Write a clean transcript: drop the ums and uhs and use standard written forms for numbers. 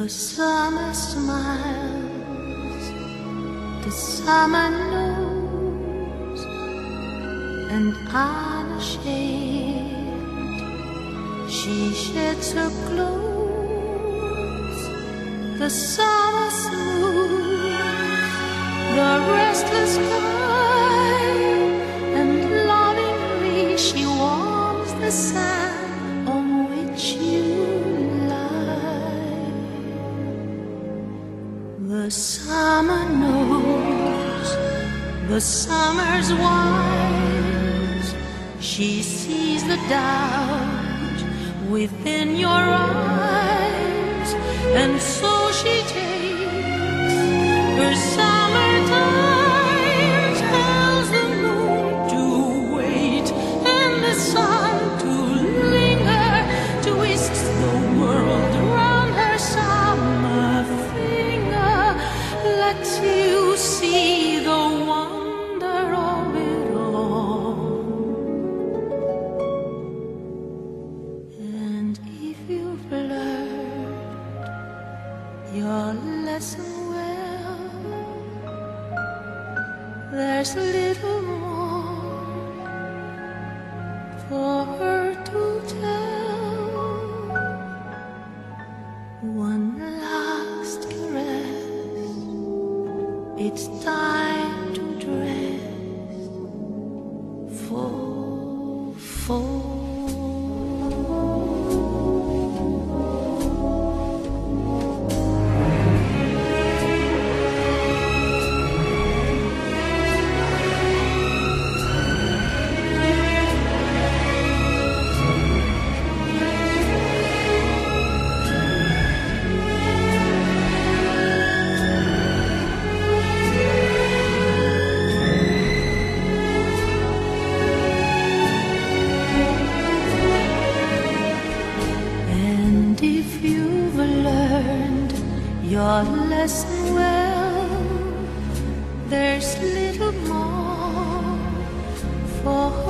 summer smiles, the summer knows, and unashamed she sheds her clothes. The summer smooths the restless sky, and lovingly she warms the sand on which you lie. The summer knows, the summer's wise. She sees the doubt within your eyes, and so she takes her summertime, tells the moon to wait and the sun to linger, twists the world around her summer finger, lets you see the wonder of it all. And if you've learned your lesson well, there's little more for her to tell. One last caress, it's time to dress for fall. Your lesson well, there's little more for